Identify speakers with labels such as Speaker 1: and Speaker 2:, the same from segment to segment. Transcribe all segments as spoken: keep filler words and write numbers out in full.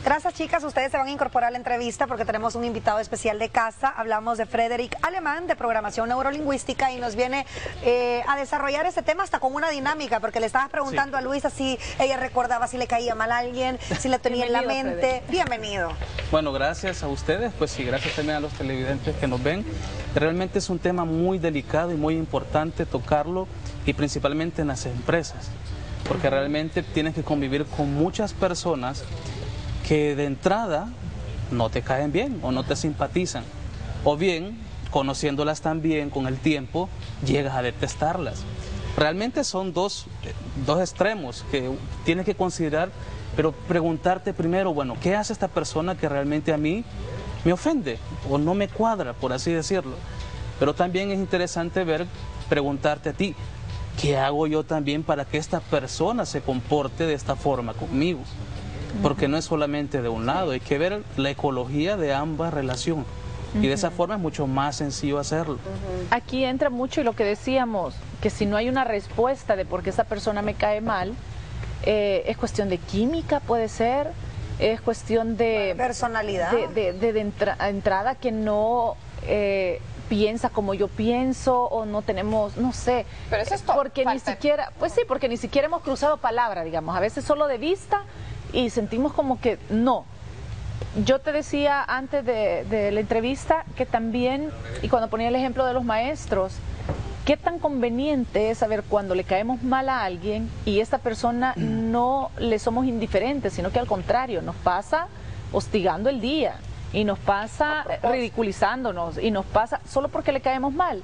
Speaker 1: Gracias, chicas. Ustedes se van a incorporar a la entrevista porque tenemos un invitado especial de casa. Hablamos de Frederick Alemán, de programación neurolingüística, y nos viene eh, a desarrollar este tema hasta con una dinámica, porque le estabas preguntando sí. a Luisa si ella recordaba si le caía mal a alguien, si le tenía en la mente. Frederick. Bienvenido.
Speaker 2: Bueno, gracias a ustedes, pues sí, gracias también a los televidentes que nos ven. Realmente es un tema muy delicado y muy importante tocarlo, y principalmente en las empresas, porque realmente tienes que convivir con muchas personas que de entrada no te caen bien o no te simpatizan, o bien, conociéndolas también con el tiempo, llegas a detestarlas. Realmente son dos, dos extremos que tienes que considerar, pero preguntarte primero, bueno, ¿qué hace esta persona que realmente a mí me ofende o no me cuadra, por así decirlo? Pero también es interesante ver, preguntarte a ti, ¿qué hago yo también para que esta persona se comporte de esta forma conmigo? Porque no es solamente de un lado, hay que ver la ecología de ambas relaciones. Y de esa forma es mucho más sencillo hacerlo.
Speaker 3: Aquí entra mucho y lo que decíamos, que si no hay una respuesta de por qué esa persona me cae mal, eh, es cuestión de química, puede ser, es cuestión de
Speaker 1: personalidad,
Speaker 3: de, de, de, de entra, entrada que no eh, piensa como yo pienso, o no tenemos, no sé,
Speaker 4: pero eso es todo,
Speaker 3: porque
Speaker 4: falta.
Speaker 3: ni siquiera, pues sí, porque ni siquiera hemos cruzado palabra, digamos, a veces solo de vista, y sentimos como que no. Yo te decía antes de, de la entrevista que también, y cuando ponía el ejemplo de los maestros, qué tan conveniente es saber cuando le caemos mal a alguien y esta persona no le somos indiferentes, sino que al contrario, nos pasa hostigando el día, y nos pasa ridiculizándonos, y nos pasa solo porque le caemos mal.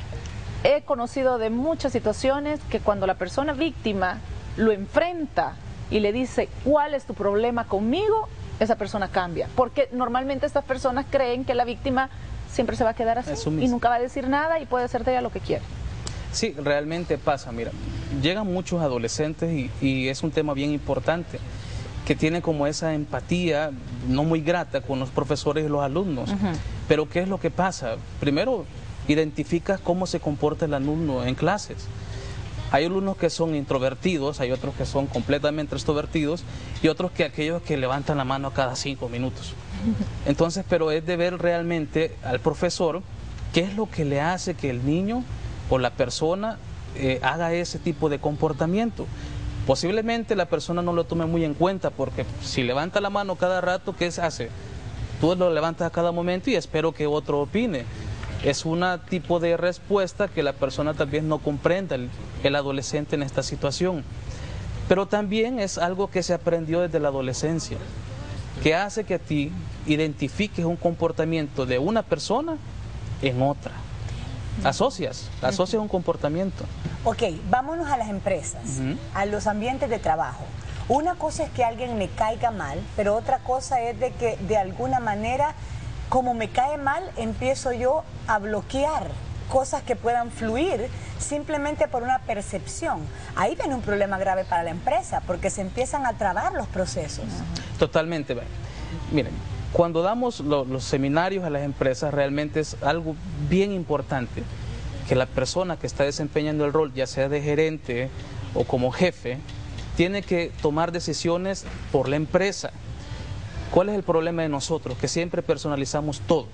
Speaker 3: He conocido de muchas situaciones que cuando la persona víctima lo enfrenta y le dice, ¿cuál es tu problema conmigo?, esa persona cambia, porque normalmente estas personas creen que la víctima siempre se va a quedar así y nunca va a decir nada y puede hacerte ya lo que quiere.
Speaker 2: Sí, realmente pasa. Mira, llegan muchos adolescentes y, y es un tema bien importante, que tienen como esa empatía no muy grata con los profesores y los alumnos. Uh-huh. Pero ¿qué es lo que pasa? Primero, identificas cómo se comporta el alumno en clases. Hay alumnos que son introvertidos, hay otros que son completamente extrovertidos, y otros que aquellos que levantan la mano a cada cinco minutos. Entonces, pero es de ver realmente al profesor qué es lo que le hace que el niño o la persona eh, haga ese tipo de comportamiento. Posiblemente la persona no lo tome muy en cuenta, porque si levanta la mano cada rato, ¿qué se hace? Tú lo levantas a cada momento y espero que otro opine. Es un tipo de respuesta que la persona tal vez no comprenda, el, el adolescente en esta situación. Pero también es algo que se aprendió desde la adolescencia, que hace que a ti identifiques un comportamiento de una persona en otra. Asocias, asocias un comportamiento.
Speaker 5: Ok, vámonos a las empresas, uh-huh. a los ambientes de trabajo. Una cosa es que alguien me caiga mal, pero otra cosa es de que de alguna manera, como me cae mal, empiezo yo a bloquear cosas que puedan fluir simplemente por una percepción. Ahí viene un problema grave para la empresa, porque se empiezan a trabar los procesos.
Speaker 2: Totalmente. Miren, cuando damos lo, los seminarios a las empresas, realmente es algo bien importante que la persona que está desempeñando el rol, ya sea de gerente o como jefe, tiene que tomar decisiones por la empresa. ¿Cuál es el problema de nosotros? Que siempre personalizamos todo.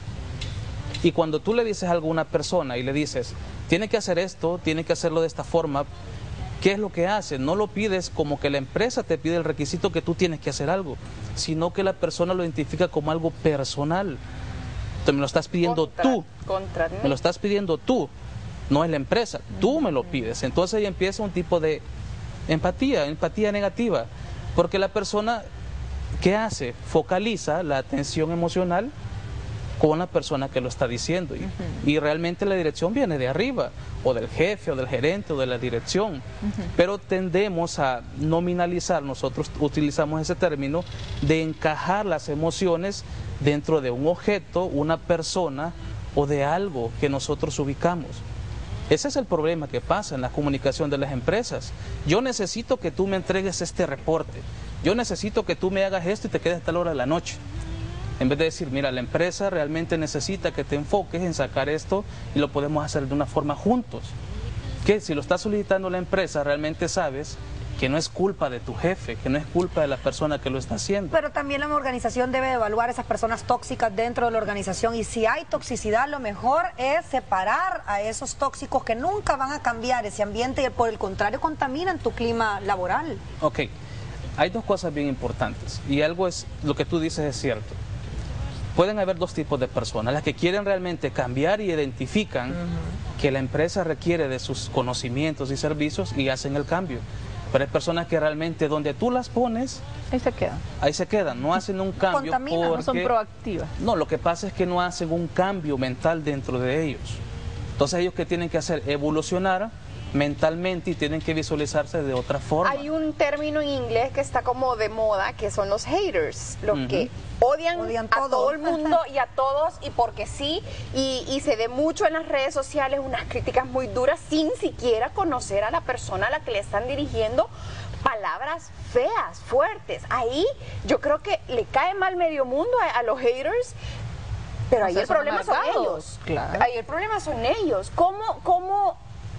Speaker 2: Y cuando tú le dices algo a una persona y le dices, tiene que hacer esto, tiene que hacerlo de esta forma, ¿qué es lo que hace? No lo pides como que la empresa te pide el requisito que tú tienes que hacer algo, sino que la persona lo identifica como algo personal. Entonces me lo estás pidiendo
Speaker 4: contra,
Speaker 2: tú,
Speaker 4: contra
Speaker 2: me lo estás pidiendo tú, no es la empresa, tú me lo pides. Entonces ahí empieza un tipo de empatía, empatía negativa, porque la persona, ¿qué hace? Focaliza la atención emocional con la persona que lo está diciendo, y, uh-huh. y realmente la dirección viene de arriba, o del jefe, o del gerente, o de la dirección, uh-huh. pero tendemos a nominalizar, nosotros utilizamos ese término, de encajar las emociones dentro de un objeto, una persona, o de algo que nosotros ubicamos. Ese es el problema que pasa en la comunicación de las empresas. Yo necesito que tú me entregues este reporte, yo necesito que tú me hagas esto y te quedes hasta la hora de la noche. En vez de decir, mira, la empresa realmente necesita que te enfoques en sacar esto y lo podemos hacer de una forma juntos. Que si lo está solicitando la empresa, realmente sabes que no es culpa de tu jefe, que no es culpa de la persona que lo está haciendo.
Speaker 1: Pero también la organización debe evaluar esas personas tóxicas dentro de la organización, y si hay toxicidad, lo mejor es separar a esos tóxicos que nunca van a cambiar ese ambiente y por el contrario contaminan tu clima laboral.
Speaker 2: Ok, hay dos cosas bien importantes y algo es, lo que tú dices es cierto. Pueden haber dos tipos de personas, las que quieren realmente cambiar y identifican uh-huh. que la empresa requiere de sus conocimientos y servicios y hacen el cambio. Pero hay personas que realmente donde tú las pones,
Speaker 3: ahí se quedan.
Speaker 2: Ahí se quedan, no hacen un cambio.
Speaker 1: Contaminan,
Speaker 2: porque,
Speaker 3: no son proactivas.
Speaker 2: No, lo que pasa es que no hacen un cambio mental dentro de ellos. Entonces ellos que tienen que hacer, evolucionar mentalmente y tienen que visualizarse de otra forma.
Speaker 4: Hay un término en inglés que está como de moda, que son los haters, los uh-huh. que odian, odian a todo. todo el mundo y a todos y porque sí, y, y se ve mucho en las redes sociales unas críticas muy duras sin siquiera conocer a la persona a la que le están dirigiendo palabras feas, fuertes. Ahí yo creo que le cae mal medio mundo a, a los haters, pero o ahí sea, el problema son ellos. Claro. Ahí el problema son ellos. ¿Cómo, cómo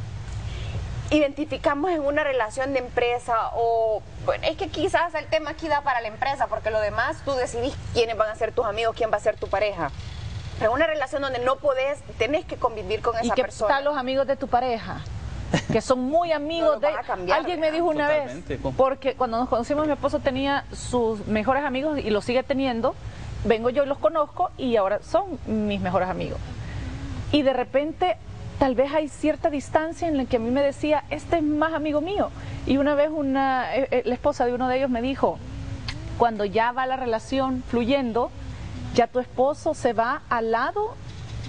Speaker 4: identificamos en una relación de empresa? O bueno, es que quizás el tema aquí da para la empresa, porque lo demás tú decidís quiénes van a ser tus amigos, quién va a ser tu pareja. En una relación donde no podés, tenés que convivir con esa
Speaker 3: ¿Y qué
Speaker 4: persona.
Speaker 3: tal los amigos de tu pareja? Que son muy amigos
Speaker 4: no
Speaker 3: de...
Speaker 4: Cambiar,
Speaker 3: Alguien me dijo una
Speaker 2: Totalmente.
Speaker 3: vez, porque cuando nos conocimos mi esposo tenía sus mejores amigos y los sigue teniendo, vengo yo y los conozco y ahora son mis mejores amigos. Y de repente tal vez hay cierta distancia en la que a mí me decía, este es más amigo mío. Y una vez una, eh, la esposa de uno de ellos me dijo, cuando ya va la relación fluyendo, ya tu esposo se va al lado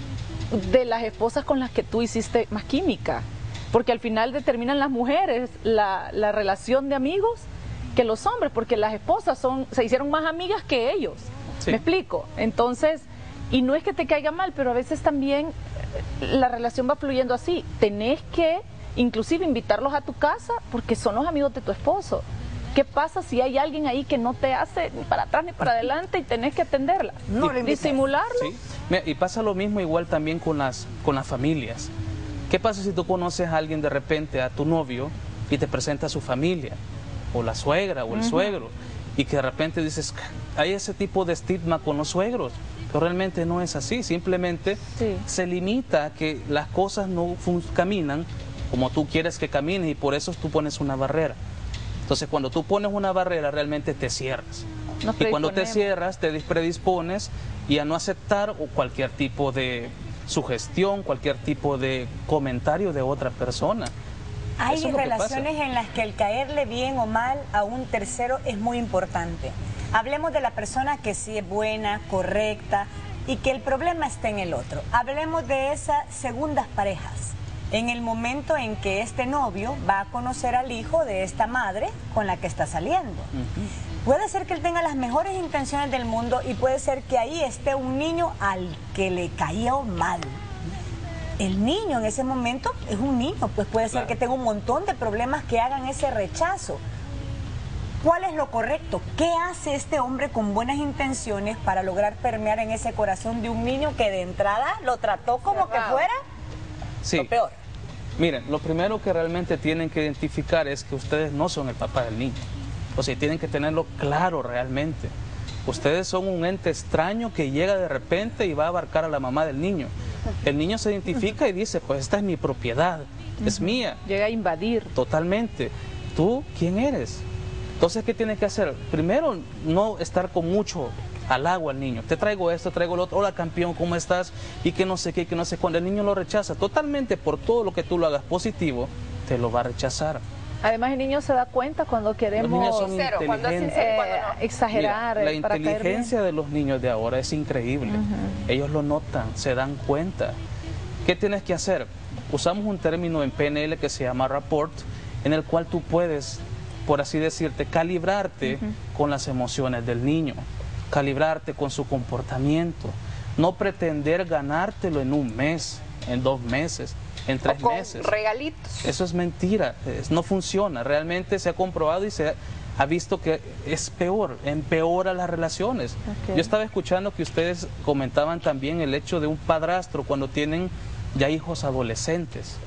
Speaker 3: de las esposas con las que tú hiciste más química. Porque al final determinan las mujeres la, la relación de amigos que los hombres, porque las esposas son, se hicieron más amigas que ellos. Sí. ¿Me explico? Entonces, y no es que te caiga mal, pero a veces también la relación va fluyendo así. Tenés que inclusive invitarlos a tu casa porque son los amigos de tu esposo. ¿Qué pasa si hay alguien ahí que no te hace ni para atrás ni para adelante y tenés que atenderla? No, y, disimularlo.
Speaker 2: Sí. Mira, y pasa lo mismo igual también con las, con las familias. ¿Qué pasa si tú conoces a alguien de repente, a tu novio, y te presenta a su familia, o la suegra, o el uh-huh. suegro, y que de repente dices, hay ese tipo de estigma con los suegros, pero realmente no es así, simplemente sí. se limita a que las cosas no caminan como tú quieres que caminen y por eso tú pones una barrera. Entonces cuando tú pones una barrera realmente te cierras. Y cuando te cierras te predispones y a no aceptar cualquier tipo de sugestión, cualquier tipo de comentario de otra persona.
Speaker 5: Hay relaciones en las que el caerle bien o mal a un tercero es muy importante. Hablemos de la persona que sí es buena, correcta y que el problema está en el otro. Hablemos de esas segundas parejas. En el momento en que este novio va a conocer al hijo de esta madre con la que está saliendo. Uh-huh. Puede ser que él tenga las mejores intenciones del mundo y puede ser que ahí esté un niño al que le cayó mal. El niño en ese momento es un niño, pues puede ser claro. que tenga un montón de problemas que hagan ese rechazo. ¿Cuál es lo correcto? ¿Qué hace este hombre con buenas intenciones para lograr permear en ese corazón de un niño que de entrada lo trató como Cerrado. que fuera
Speaker 2: sí.
Speaker 5: lo peor?
Speaker 2: Miren, lo primero que realmente tienen que identificar es que ustedes no son el papá del niño. O sea, tienen que tenerlo claro realmente. Ustedes son un ente extraño que llega de repente y va a abarcar a la mamá del niño. El niño se identifica y dice, pues esta es mi propiedad, es mía.
Speaker 3: Llega a invadir.
Speaker 2: Totalmente. ¿Tú quién eres? Entonces, ¿qué tienes que hacer? Primero, no estar con mucho halago al niño. Te traigo esto, traigo lo otro. Hola, campeón, ¿cómo estás? Y que no sé qué, que no sé cuándo. El niño lo rechaza. Totalmente, por todo lo que tú lo hagas positivo, te lo va a rechazar.
Speaker 3: Además, el niño se da cuenta cuando queremos
Speaker 2: los niños son
Speaker 4: sincero, cuando es sincero,
Speaker 3: eh,
Speaker 4: cuando no.
Speaker 3: exagerar.
Speaker 2: Mira, la
Speaker 3: para
Speaker 2: inteligencia de los niños de ahora es increíble. Uh-huh. Ellos lo notan, se dan cuenta. ¿Qué tienes que hacer? Usamos un término en P N L que se llama rapport, en el cual tú puedes, por así decirte, calibrarte uh-huh. con las emociones del niño, calibrarte con su comportamiento, no pretender ganártelo en un mes, en dos meses, en tres
Speaker 4: o con
Speaker 2: meses.
Speaker 4: regalitos.
Speaker 2: Eso es mentira, es, no funciona, realmente se ha comprobado y se ha, ha visto que es peor, empeora las relaciones. Okay. Yo estaba escuchando que ustedes comentaban también el hecho de un padrastro cuando tienen ya hijos adolescentes.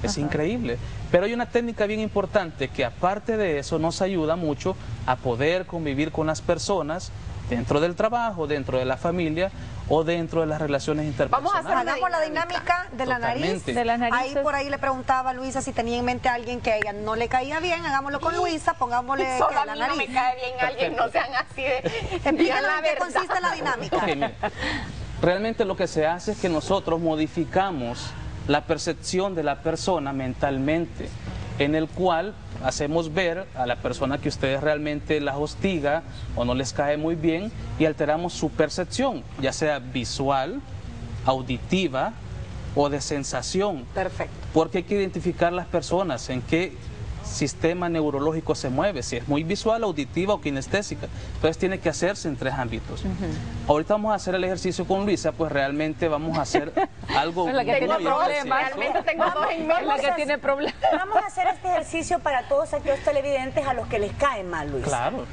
Speaker 2: Es
Speaker 1: Ajá.
Speaker 2: increíble. Pero hay una técnica bien importante que aparte de eso nos ayuda mucho a poder convivir con las personas dentro del trabajo, dentro de la familia o dentro de las relaciones interpersonales.
Speaker 4: Vamos a hacer
Speaker 1: Hagamos la dinámica de la nariz.
Speaker 2: Totalmente.
Speaker 3: De las
Speaker 1: Ahí
Speaker 3: narices.
Speaker 1: por ahí le preguntaba a Luisa si tenía en mente a alguien que a ella no le caía bien. Hagámoslo con Luisa, pongámosle
Speaker 4: Solo
Speaker 1: que
Speaker 4: a
Speaker 1: la
Speaker 4: mí no
Speaker 1: nariz.
Speaker 4: me cae bien alguien, no sean así de...
Speaker 1: Explíquenos
Speaker 4: digan la
Speaker 1: en qué
Speaker 4: verdad.
Speaker 1: consiste la dinámica.
Speaker 2: Ok, mire, realmente lo que se hace es que nosotros modificamos la percepción de la persona mentalmente, en el cual hacemos ver a la persona que ustedes realmente las hostiga o no les cae muy bien y alteramos su percepción, ya sea visual, auditiva o de sensación.
Speaker 1: Perfecto.
Speaker 2: Porque hay que identificar las personas en qué sistema neurológico se mueve, si es muy visual, auditiva o kinestésica. Entonces tiene que hacerse en tres ámbitos. Uh-huh. Ahorita vamos a hacer el ejercicio con Luisa, pues realmente vamos a hacer algo
Speaker 3: Es la que
Speaker 2: muy
Speaker 3: tiene
Speaker 2: específico.
Speaker 3: problemas.
Speaker 4: Realmente tengo dos en
Speaker 3: Es la
Speaker 4: mente.
Speaker 3: que tiene problemas.
Speaker 5: Vamos a hacer este ejercicio para todos aquellos televidentes a los que les cae mal, Luis.
Speaker 2: Claro.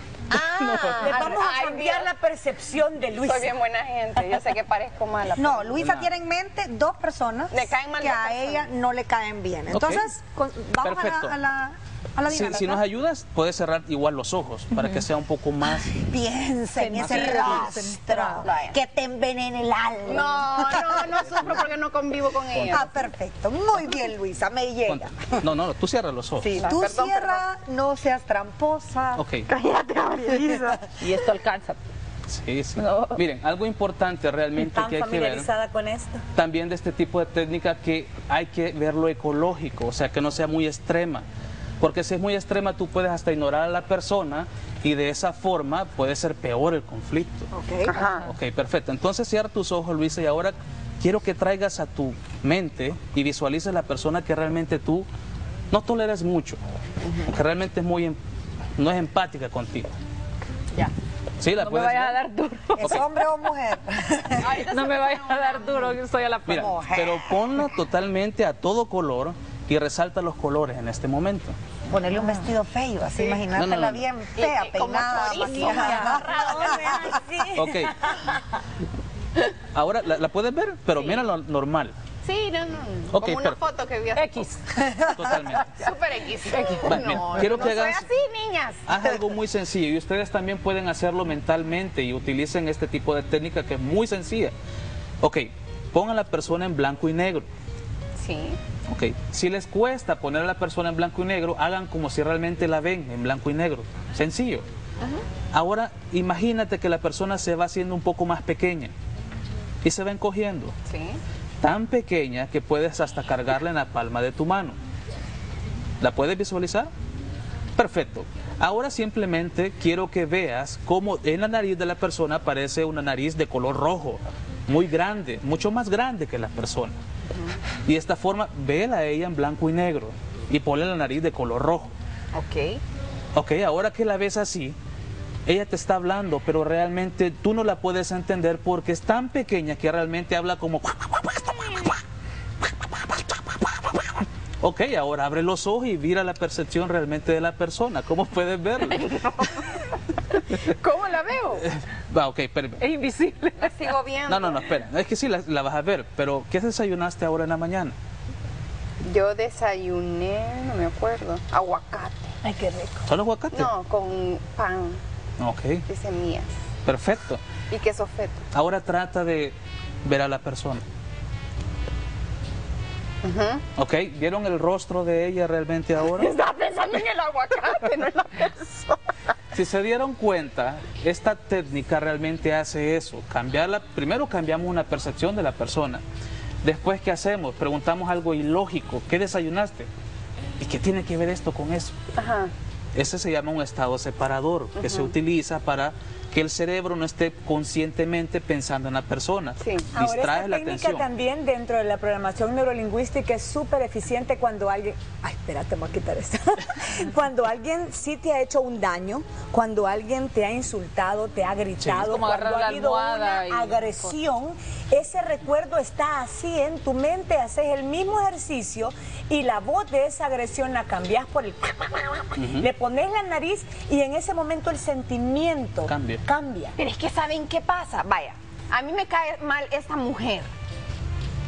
Speaker 4: Ah,
Speaker 5: Les vamos a
Speaker 4: ay,
Speaker 5: cambiar
Speaker 4: Dios.
Speaker 5: la percepción de Luis.
Speaker 4: Soy bien buena gente, yo sé que parezco mala.
Speaker 1: No, Luisa
Speaker 2: Hola.
Speaker 1: tiene en mente dos personas
Speaker 4: Le caen mal
Speaker 1: que
Speaker 4: dos
Speaker 1: a
Speaker 4: personas.
Speaker 1: ella no le caen bien. Entonces, con- vamos a
Speaker 2: Perfecto.
Speaker 1: la, a la, a la
Speaker 2: Si,
Speaker 1: dinámica.
Speaker 2: si nos ayudas, puedes cerrar igual los ojos para que sea un poco más...
Speaker 1: Piensa en ese
Speaker 3: Sentido,
Speaker 1: rostro
Speaker 4: Vaya.
Speaker 1: que te envenena el alma.
Speaker 4: No, no, no sufro porque no convivo con ella.
Speaker 1: Ah, perfecto. Muy bien, Luisa, me llega.
Speaker 2: Ponte. No, no, tú cierra los ojos.
Speaker 1: Sí,
Speaker 4: Ah,
Speaker 1: tú
Speaker 4: perdón,
Speaker 1: cierra, no seas tramposa.
Speaker 2: Ok.
Speaker 1: Cállate, Gabrielisa.
Speaker 3: Y esto alcanza.
Speaker 2: Sí, sí.
Speaker 3: No.
Speaker 2: Miren, algo importante realmente
Speaker 5: ¿Tan
Speaker 2: que hay que ver
Speaker 5: familiarizada con esto?
Speaker 2: también de este tipo de técnica, que hay que verlo ecológico, o sea, que no sea muy extrema. Porque si es muy extrema, tú puedes hasta ignorar a la persona y de esa forma puede ser peor el conflicto.
Speaker 1: Ok.
Speaker 4: Ajá.
Speaker 2: Ok, perfecto. Entonces cierra tus ojos, Luisa, y ahora quiero que traigas a tu mente y visualices la persona que realmente tú no toleras mucho, que realmente es muy, em- no es empática contigo.
Speaker 3: Ya.
Speaker 2: ¿Sí? ¿La
Speaker 3: No me
Speaker 2: puedes
Speaker 3: vayas a
Speaker 2: ver?
Speaker 3: dar duro.
Speaker 1: ¿Es hombre o mujer?
Speaker 3: No me vayas a dar duro, que estoy a la
Speaker 2: Mira,
Speaker 1: Mujer.
Speaker 2: pero ponla totalmente a todo color y resalta los colores en este momento.
Speaker 1: Ponerle un vestido feo, así, imagínatela
Speaker 2: No, no, no.
Speaker 1: bien fea,
Speaker 4: Y- y como
Speaker 1: peinada,
Speaker 4: chorizo,
Speaker 1: maquillada.
Speaker 2: Ok. Ahora, ¿la, la puedes ver? Pero mira lo normal.
Speaker 4: Sí, no, no.
Speaker 2: Ok,
Speaker 4: Como una
Speaker 2: perfecto.
Speaker 4: foto que vi hace
Speaker 3: X.
Speaker 2: Totalmente.
Speaker 4: poco. Super X.
Speaker 2: Va, mira,
Speaker 4: No,
Speaker 2: quiero
Speaker 4: no
Speaker 2: que
Speaker 4: soy
Speaker 2: hagas-
Speaker 4: así, niñas.
Speaker 2: Haz algo muy sencillo y ustedes también pueden hacerlo mentalmente y utilicen este tipo de técnica que es muy sencilla. Ok, pongan a la persona en blanco y negro.
Speaker 4: Sí.
Speaker 2: Ok, si les cuesta poner a la persona en blanco y negro, hagan como si realmente la ven en blanco y negro. Sencillo. Ahora, imagínate que la persona se va haciendo un poco más pequeña y se va encogiendo.
Speaker 4: Sí.
Speaker 2: Tan pequeña que puedes hasta cargarla en la palma de tu mano. ¿La puedes visualizar? Perfecto. Ahora simplemente quiero que veas cómo en la nariz de la persona aparece una nariz de color rojo, muy grande, mucho más grande que la persona. Y de esta forma, vela a ella en blanco y negro y ponle la nariz de color rojo.
Speaker 4: Ok.
Speaker 2: Ok, ahora que la ves así, ella te está hablando, pero realmente tú no la puedes entender porque es tan pequeña que realmente habla como... Ok, ahora abre los ojos y mira la percepción realmente de la persona. ¿Cómo puedes verlo?
Speaker 4: ¿Cómo la veo?
Speaker 2: Va, ok, espérame.
Speaker 3: Es invisible.
Speaker 4: La sigo viendo.
Speaker 2: No, no, no, espera. Es que sí, la, la vas a ver, pero ¿qué desayunaste ahora en la mañana?
Speaker 4: Yo desayuné, no me acuerdo, aguacate.
Speaker 5: Ay, qué rico.
Speaker 2: ¿Solo aguacate?
Speaker 4: No, con pan
Speaker 2: Ok,
Speaker 4: de semillas
Speaker 2: perfecto.
Speaker 4: y queso feto.
Speaker 2: Ahora trata de ver a la persona.
Speaker 4: Ujú.
Speaker 2: Ok, ¿vieron el rostro de ella realmente ahora?
Speaker 4: Estaba pensando en el aguacate, no en la persona.
Speaker 2: Si se dieron cuenta, esta técnica realmente hace eso. Cambiarla, primero cambiamos una percepción de la persona. Después, ¿qué hacemos? Preguntamos algo ilógico. ¿Qué desayunaste? ¿Y qué tiene que ver esto con eso?
Speaker 4: Ajá.
Speaker 2: Ese se llama un estado separador, que se utiliza para que el cerebro no esté conscientemente pensando en la persona.
Speaker 4: Sí.
Speaker 5: Ahora,
Speaker 2: Distrae
Speaker 5: esta
Speaker 2: la
Speaker 5: técnica
Speaker 2: atención.
Speaker 5: también dentro de la programación neurolingüística es súper eficiente cuando alguien... Ay, espérate, me voy a quitar esto. Cuando alguien sí te ha hecho un daño, cuando alguien te ha insultado, te ha gritado,
Speaker 3: Es como
Speaker 5: cuando
Speaker 3: agarrar
Speaker 5: ha
Speaker 3: la
Speaker 5: habido
Speaker 3: almohada y-
Speaker 5: una agresión, ese recuerdo está así en tu mente, haces el mismo ejercicio y la voz de esa agresión la cambias por el... Le pones la nariz y en ese momento el sentimiento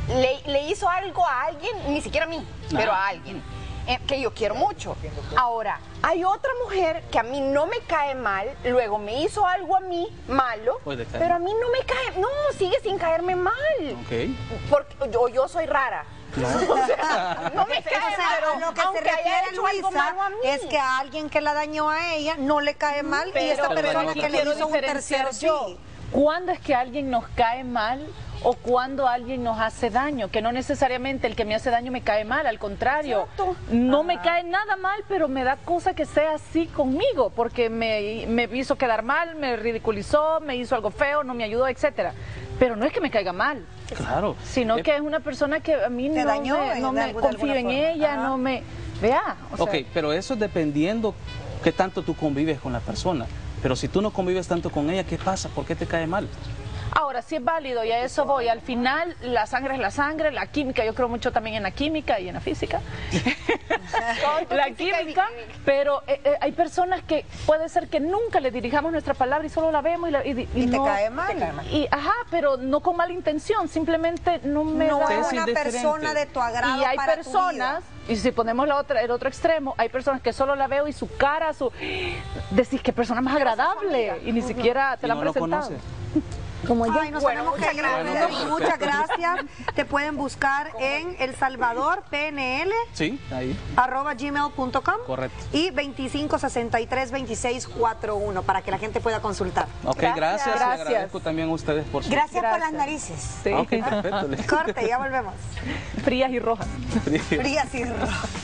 Speaker 4: le, le hizo algo a alguien, ni siquiera a mí, ah. pero a alguien. Eh, que yo quiero mucho. Ahora, hay otra mujer que a mí no me cae mal, luego me hizo algo a mí malo, pero a mí no me cae, no, sigue sin caerme mal.
Speaker 2: Okay.
Speaker 4: Porque yo, yo soy rara.
Speaker 2: No,
Speaker 4: o sea, no me cae,
Speaker 1: o sea,
Speaker 4: pero
Speaker 1: lo que
Speaker 4: aunque
Speaker 1: se refiere
Speaker 4: haya hecho algo
Speaker 1: Luisa
Speaker 4: malo a mí.
Speaker 1: es que a alguien que la dañó a ella no le cae mal
Speaker 3: pero,
Speaker 1: y esta
Speaker 3: pero
Speaker 1: persona que le hizo un tercero sí.
Speaker 3: ¿Cuándo es que alguien nos cae mal o cuando alguien nos hace daño? Que no necesariamente el que me hace daño me cae mal, al contrario. Exacto. No Ajá. me cae nada mal, pero me da cosa que sea así conmigo, porque me, me hizo quedar mal, me ridiculizó, me hizo algo feo, no me ayudó, etcétera. Pero no es que me caiga mal.
Speaker 2: Claro.
Speaker 3: Sino eh, que es una persona que a mí no
Speaker 1: dañó,
Speaker 3: me, no me confío en ella, Ajá. no me... Vea. O sea,
Speaker 2: ok, pero eso es dependiendo qué tanto tú convives con la persona. Pero si tú no convives tanto con ella, ¿qué pasa? ¿Por qué te cae mal?
Speaker 3: Ahora, sí es válido y a eso voy. Al final, la sangre es la sangre, la química, yo creo mucho también en la química y en la física. la química, pero eh, eh, hay personas que puede ser que nunca le dirijamos nuestra palabra y solo la vemos y, la, y, y,
Speaker 1: y
Speaker 3: no,
Speaker 1: te cae mal. Te cae mal.
Speaker 3: Y, ajá, pero no con mala intención, simplemente no me
Speaker 1: no
Speaker 3: da...
Speaker 1: es una persona de tu agrado.
Speaker 3: Y hay
Speaker 1: para
Speaker 3: personas, y si ponemos la otra, el otro extremo, hay personas que solo la veo y su cara, su... Decís, qué persona más agradable, y ni uh-huh. siquiera te
Speaker 2: y
Speaker 3: la
Speaker 2: no
Speaker 3: han presentado.
Speaker 1: Como yo. Ay, nos
Speaker 4: bueno,
Speaker 1: tenemos que ir.
Speaker 4: gracias.
Speaker 1: Muchas gracias. Te pueden buscar en El Salvador, P N L.
Speaker 2: Sí, ahí.
Speaker 1: arroba gmail punto com.
Speaker 2: Correcto.
Speaker 1: Y veinticinco sesenta y tres veintiséis cuarenta y uno para que la gente pueda consultar.
Speaker 2: Ok, gracias.
Speaker 3: Gracias.
Speaker 2: Le agradezco también a ustedes por su...
Speaker 5: Gracias,
Speaker 3: Gracias.
Speaker 5: por las narices.
Speaker 3: Sí.
Speaker 2: Ok, perfecto.
Speaker 1: Corte, ya volvemos.
Speaker 3: Frías y rojas.
Speaker 1: Frías y rojas.